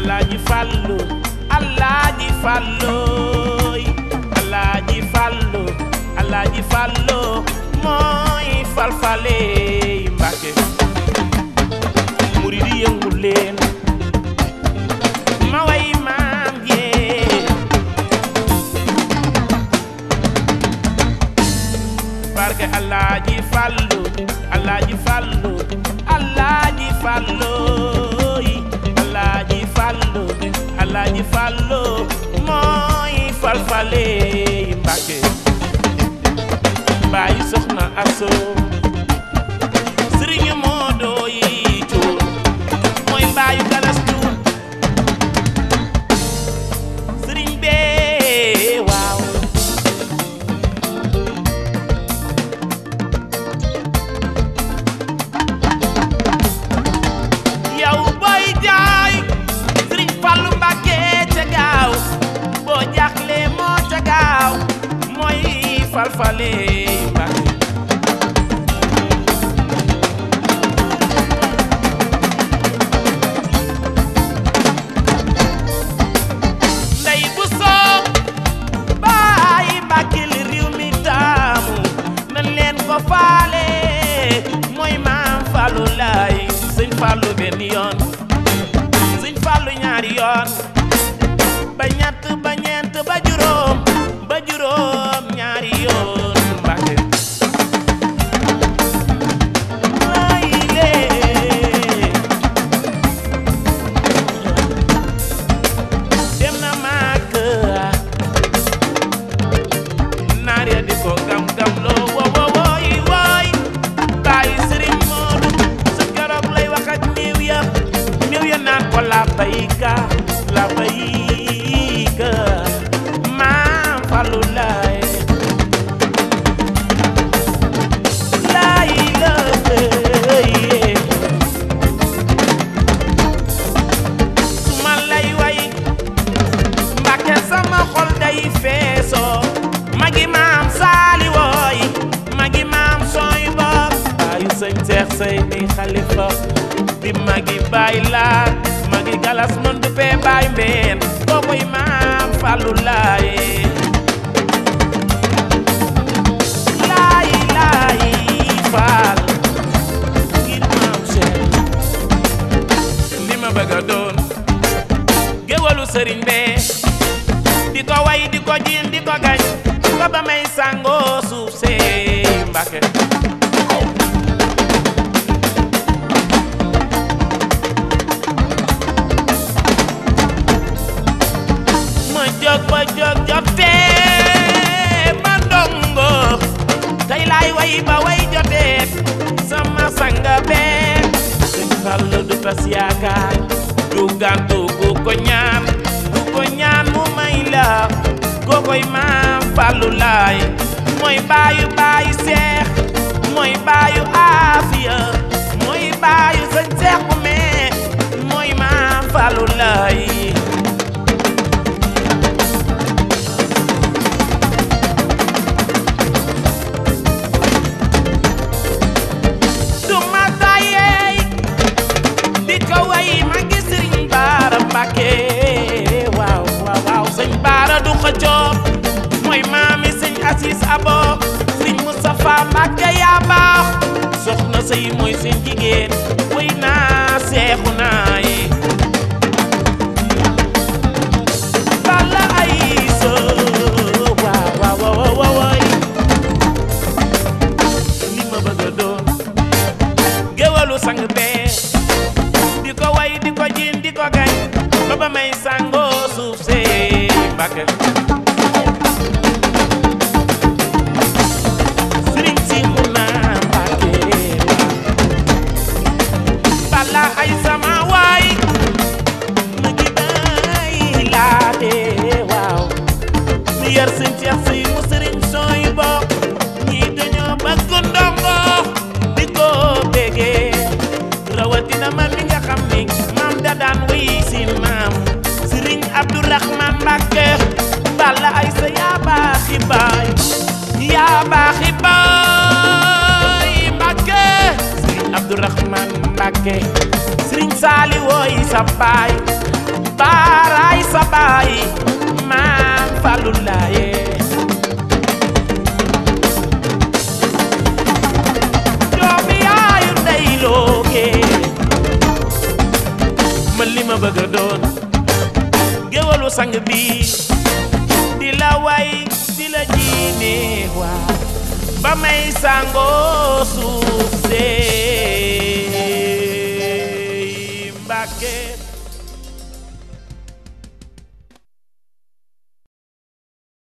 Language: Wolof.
Alaaji Fallu Alaaji Fallu Alaaji Fallu Alaaji Fallu mooy falfale Mbàkke murid yi yëngu leen ma way maam jee barke Alaaji Fallu Alaaji Fallu Alaaji Fallu Alaaji Fallu Alaaji Fallu mooy falfale Mbàkke baayu soxna aso sëriñu Moodo yi cuun mooy baayu galas cuun sëriñ bee waaw yow booy jaay sëriñ Fallu Mbàkke ca gaaw boo jaaxle moo ca gaaw mooy falfale faale mooy maam Fallu laay sëñ Fallu benn yoon sëñ Fallu ñaari yoon ba ñett ba ñeent ba juróom ñaari yoon Mbàkke ay lee dem na màkk naar ya di ko gam-gam loo la bayika maam Fallu laay laay la su ma lay way Mbàkke sama xol day feesoo magi maam saali wooy magi maam sooy bopp baayu sëñ Seex Sey ni xalifa di magi baay laa magi galas mën du fee baay mbeen kookoy maam Fallu laay laay laay faal ngir maam Cheikh li ma bëgg a doon géwalu sëriñ bee di ko way di ko jiin di ko gañ ba ba may sangoo suuf see Mbàkke ba jóg jotee ma ndongo tey laay way ba way jotee sama sanga bee sëñ Fallu du tas yaakaar du gàntu ku ko ñaan mu may la kookoy maam Fallu laay mooy baayu Seex mooy baayu Aafiya mooy baayu sëñ Seex bu mee mooy maam Fallu laay Mbàkke waaw waaw waaw sëñ Baara du xëccoo mooy maami sëñ Asis Abo sëñ Mustafa Mbàkke yaa baax soxna sëy mooy seen jigéen way naa seexu naa yi Balla ay so waaw waaw waaw li ma bëgg a doon géwalu sang bee di ko way di ko jiin di ko gañ ba may sangoo suuf see Mbàkke sëriñ si mu naa Mbàkke Balla ay sama waay mu ngi bay laate waaw mi yar sëñ Seex Sey mu sëriñ sooy bokk ñii dañoo bëgg ndongo di ko bégee rawatina man mi nga xam ni maam da daan wéy si maam sëriñ Abdourahman Mbàkke Balla ay sa yaa baaxi baay Mbàkke sëriñ Abdourahman Mbàkke sëriñ Saali wooy sa baay baaraay sa baay maam Fallu Laaye doomi yaayu ndey looke ma li ma bëgg a doon géwalu sang bi di la way di la jiine waa ba may sangoo suuf see Mbàkke